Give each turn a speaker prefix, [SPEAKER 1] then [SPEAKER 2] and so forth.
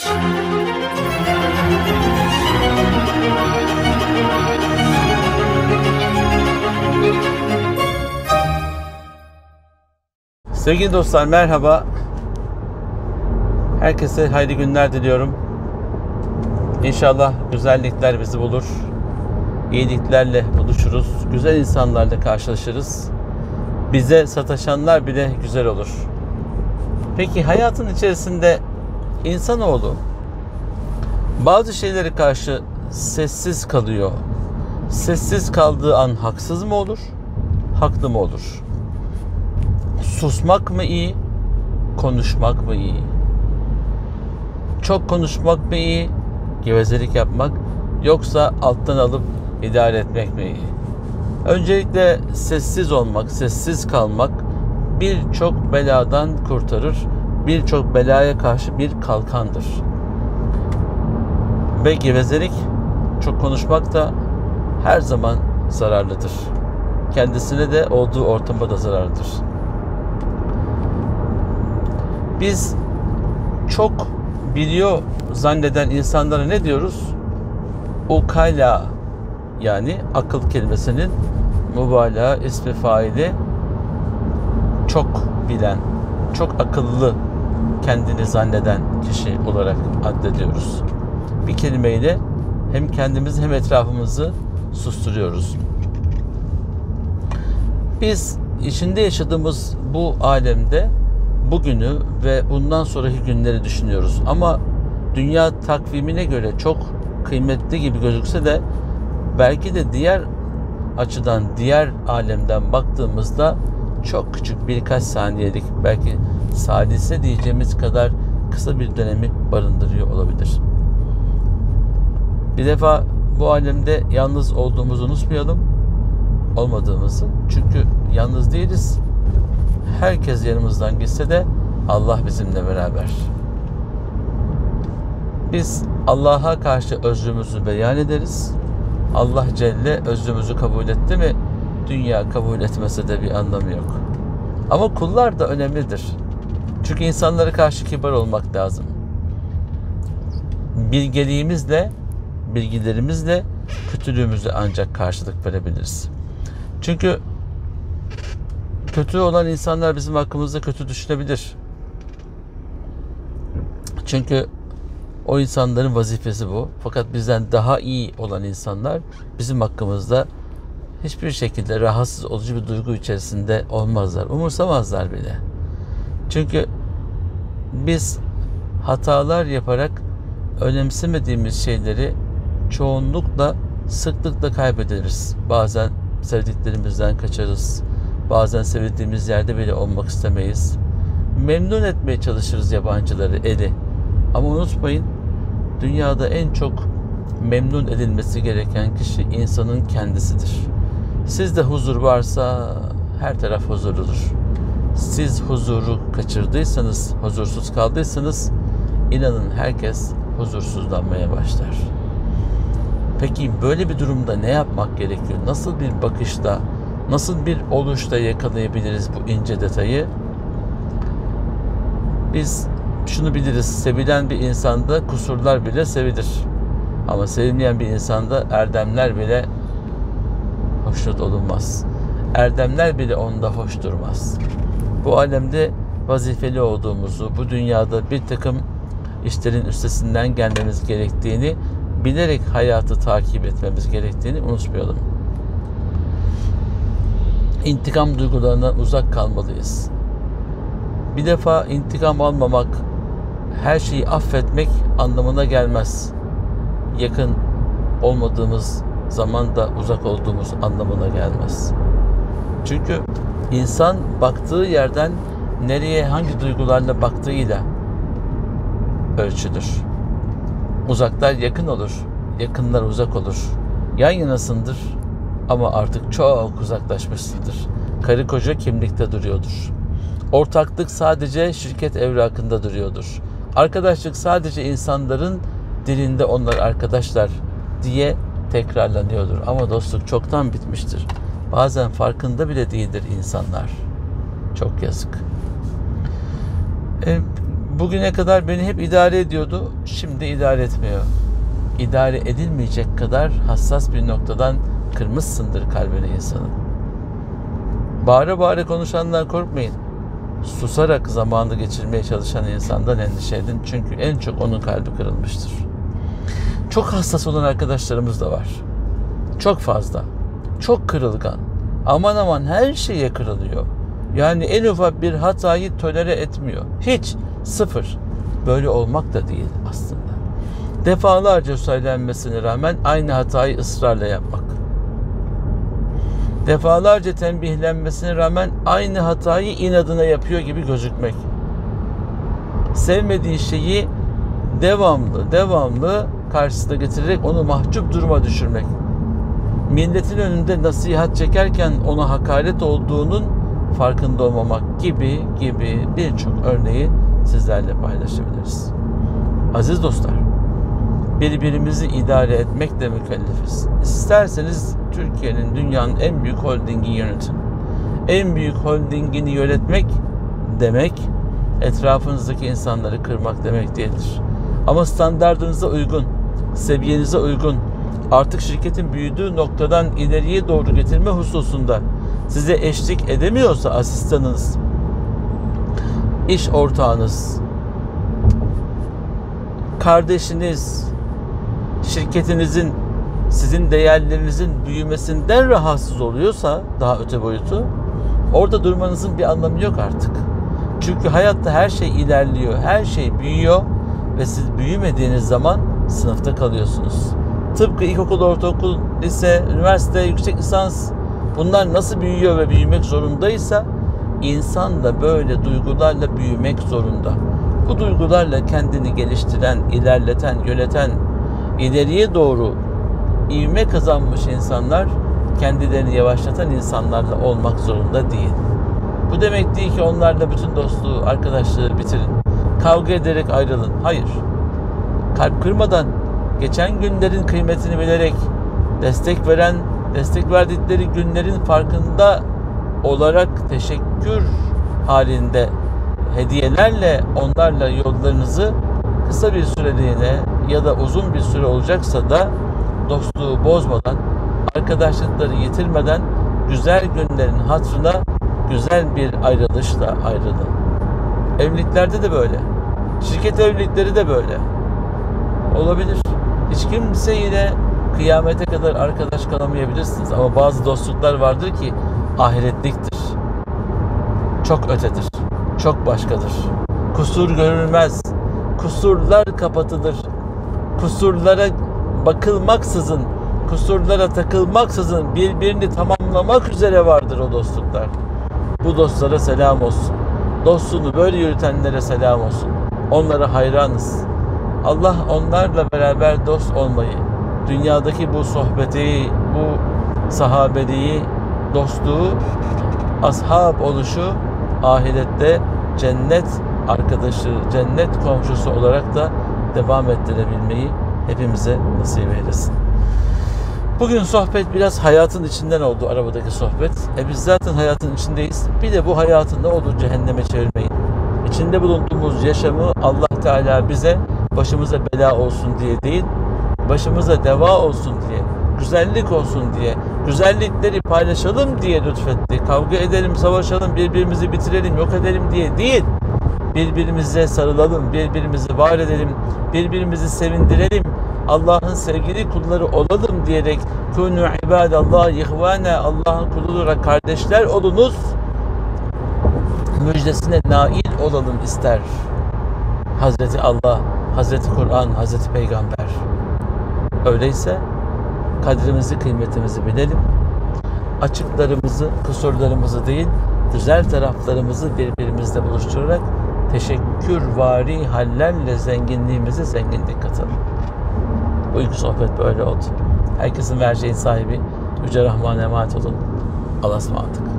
[SPEAKER 1] Sevgili dostlar, merhaba. Herkese hayırlı günler diliyorum. İnşallah güzellikler bizi bulur. İyiliklerle buluşuruz. Güzel insanlarla karşılaşırız. Bize sataşanlar bile güzel olur. Peki hayatın içerisinde insanoğlu bazı şeylere karşı sessiz kalıyor. Sessiz kaldığı an haksız mı olur? Haklı mı olur? Susmak mı iyi? Konuşmak mı iyi? Çok konuşmak mı iyi? Gevezelik yapmak, yoksa alttan alıp idare etmek mi iyi? Öncelikle sessiz olmak, sessiz kalmak birçok beladan kurtarır. Birçok belaya karşı bir kalkandır. Ve gevezelik, çok konuşmak da her zaman zararlıdır. Kendisine de olduğu ortama da zararlıdır. Biz çok biliyor zanneden insanlara ne diyoruz? Ukala, yani akıl kelimesinin mübalağa ismi faili, çok bilen, çok akıllı kendini zanneden kişi olarak addediyoruz. Bir kelimeyle hem kendimizi hem etrafımızı susturuyoruz. Biz içinde yaşadığımız bu alemde bugünü ve bundan sonraki günleri düşünüyoruz. Ama dünya takvimine göre çok kıymetli gibi gözükse de belki de diğer açıdan, diğer alemden baktığımızda çok küçük, birkaç saniyelik, belki salise diyeceğimiz kadar kısa bir dönemi barındırıyor olabilir. Bir defa bu alemde yalnız olduğumuzu unutmayalım. Olmadığımızı. Çünkü yalnız değiliz. Herkes yanımızdan gitse de Allah bizimle beraber. Biz Allah'a karşı özrümüzü beyan ederiz. Allah Celle özrümüzü kabul etti mi, dünya kabul etmese de bir anlamı yok. Ama kullar da önemlidir. Çünkü insanlara karşı kibar olmak lazım. Bilgeliğimizle, bilgilerimizle kötülüğümüze ancak karşılık verebiliriz. Çünkü kötü olan insanlar bizim hakkımızda kötü düşünebilir. Çünkü o insanların vazifesi bu. Fakat bizden daha iyi olan insanlar bizim hakkımızda hiçbir şekilde rahatsız olucu bir duygu içerisinde olmazlar. Umursamazlar bile. Çünkü biz hatalar yaparak önemsemediğimiz şeyleri çoğunlukla, sıklıkla kaybederiz. Bazen sevdiklerimizden kaçarız. Bazen sevdiğimiz yerde bile olmak istemeyiz. Memnun etmeye çalışırız yabancıları, eli. Ama unutmayın, dünyada en çok memnun edilmesi gereken kişi insanın kendisidir. Sizde huzur varsa her taraf huzurludur. Siz huzuru kaçırdıysanız, huzursuz kaldıysanız, inanın herkes huzursuzlanmaya başlar. Peki böyle bir durumda ne yapmak gerekiyor? Nasıl bir bakışta, nasıl bir oluşta yakalayabiliriz bu ince detayı? Biz şunu biliriz: sevilen bir insanda kusurlar bile sevilir. Ama sevilmeyen bir insanda erdemler bile hoşnut olunmaz. Erdemler bile onda hoş durmaz. Bu alemde vazifeli olduğumuzu, bu dünyada bir takım işlerin üstesinden gelmemiz gerektiğini, bilerek hayatı takip etmemiz gerektiğini unutmayalım. İntikam duygularından uzak kalmalıyız. Bir defa intikam almamak, her şeyi affetmek anlamına gelmez. Yakın olmadığımız zaman da uzak olduğumuz anlamına gelmez. Çünkü insan baktığı yerden nereye, hangi duygularla baktığıyla ölçülür. Uzaklar yakın olur, yakınlar uzak olur. Yan yanasındır ama artık çok uzaklaşmışsındır. Karı koca kimlikte duruyordur. Ortaklık sadece şirket evrakında duruyordur. Arkadaşlık sadece insanların dilinde onlar arkadaşlar diye tekrarlanıyordur. Ama dostluk çoktan bitmiştir. Bazen farkında bile değildir insanlar. Çok yazık. Bugüne kadar beni hep idare ediyordu, şimdi idare etmiyor. İdare edilmeyecek kadar hassas bir noktadan kırmışsındır kalbini insanın. Bağıra bağıra konuşandan korkmayın. Susarak zamanı geçirmeye çalışan insandan endişe edin. Çünkü en çok onun kalbi kırılmıştır. Çok hassas olan arkadaşlarımız da var. Çok fazla. Çok kırılgan. Aman aman her şeye kırılıyor. Yani en ufak bir hatayı tolere etmiyor. Hiç. Sıfır. Böyle olmak da değil aslında. Defalarca söylenmesine rağmen aynı hatayı ısrarla yapmak. Defalarca tembihlenmesine rağmen aynı hatayı inadına yapıyor gibi gözükmek. Sevmediği şeyi devamlı karşısına getirerek onu mahcup duruma düşürmek. Milletin önünde nasihat çekerken ona hakaret olduğunun farkında olmamak gibi birçok örneği sizlerle paylaşabiliriz. Aziz dostlar, birbirimizi idare etmekle mükellefiz. İsterseniz Türkiye'nin, dünyanın en büyük holdingini yönetin. En büyük holdingini yönetmek demek, etrafınızdaki insanları kırmak demek değildir. Ama standardınıza uygun, seviyenize uygun, artık şirketin büyüdüğü noktadan ileriye doğru getirme hususunda size eşlik edemiyorsa asistanınız, iş ortağınız, kardeşiniz, şirketinizin, sizin değerlerinizin büyümesinden rahatsız oluyorsa daha öte boyutu, orada durmanızın bir anlamı yok artık. Çünkü hayatta her şey ilerliyor, her şey büyüyor ve siz büyümediğiniz zaman sınıfta kalıyorsunuz. Tıpkı ilkokul, ortaokul, lise, üniversite, yüksek lisans, bunlar nasıl büyüyor ve büyümek zorundaysa insan da böyle duygularla büyümek zorunda. Bu duygularla kendini geliştiren, ilerleten, yöneten, ileriye doğru ivme kazanmış insanlar kendilerini yavaşlatan insanlarla olmak zorunda değil. Bu demek değil ki onlarla bütün dostluğu, arkadaşlığı bitirin. Kavga ederek ayrılın. Hayır. Kalp kırmadan, geçen günlerin kıymetini bilerek, destek verdikleri günlerin farkında olarak teşekkür halinde hediyelerle onlarla yollarınızı kısa bir süreliğine ya da uzun bir süre olacaksa da dostluğu bozmadan, arkadaşlıkları yitirmeden güzel günlerin hatırına güzel bir ayrılışla ayrılın. Evliliklerde de böyle. Şirket evlilikleri de böyle. Olabilir. Hiç kimseyle kıyamete kadar arkadaş kalamayabilirsiniz. Ama bazı dostluklar vardır ki ahiretliktir. Çok ötedir. Çok başkadır. Kusur görülmez. Kusurlar kapatılır. Kusurlara bakılmaksızın, kusurlara takılmaksızın birbirini tamamlamak üzere vardır o dostluklar. Bu dostlara selam olsun. Dostluğunu böyle yürütenlere selam olsun. Onlara hayranız. Allah onlarla beraber dost olmayı, dünyadaki bu sohbeti, bu sahabeliği, dostluğu, ashab oluşu, ahirette cennet arkadaşı, cennet komşusu olarak da devam ettirebilmeyi hepimize nasip eylesin. Bugün sohbet biraz hayatın içinden oldu, arabadaki sohbet. Biz zaten hayatın içindeyiz. Bir de bu hayatın ne olur cehenneme çevirmeyin. İçinde bulunduğumuz yaşamı Allah Teala bize başımıza bela olsun diye değil, başımıza deva olsun diye, güzellik olsun diye, güzellikleri paylaşalım diye lütfetti. Kavga edelim, savaşalım, birbirimizi bitirelim, yok edelim diye değil. Birbirimize sarılalım, birbirimizi var edelim, birbirimizi sevindirelim, Allah'ın sevgili kulları olalım diyerek kûnû ibâdallâh ihvâne, Allah'ın kulu olarak kardeşler olunuz müjdesine nail olalım ister Hazreti Allah, Hazreti Kur'an, Hazreti Peygamber. Öyleyse kadrimizi, kıymetimizi bilelim. Açıklarımızı, kusurlarımızı değil, güzel taraflarımızı birbirimizle buluşturarak teşekkürvari hallerle zenginliğimize zenginlik katalım. Bugünkü sohbet böyle oldu. Herkesin vereceğin sahibi Yüce Rahman'a emanet olun. Allah'a ısmarladık.